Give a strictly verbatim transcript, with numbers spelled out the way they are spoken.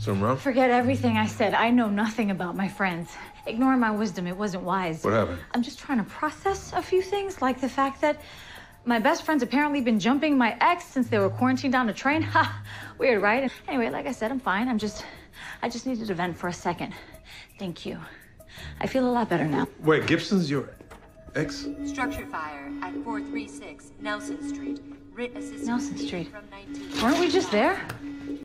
Something wrong? Forget everything I said. I know nothing about my friends. Ignoring my wisdom, it wasn't wise. What happened? I'm just trying to process a few things, like the fact that my best friend's apparently been jumping my ex since they were quarantined on a train. Ha! Weird, right? Anyway, like I said, I'm fine. I'm just... I just needed to vent for a second. Thank you. I feel a lot better now. Wait, Gibson's your ex? Structure fire at four three six Nelson Street. Writ assistant Nelson Street. from nineteen. Weren't we just there?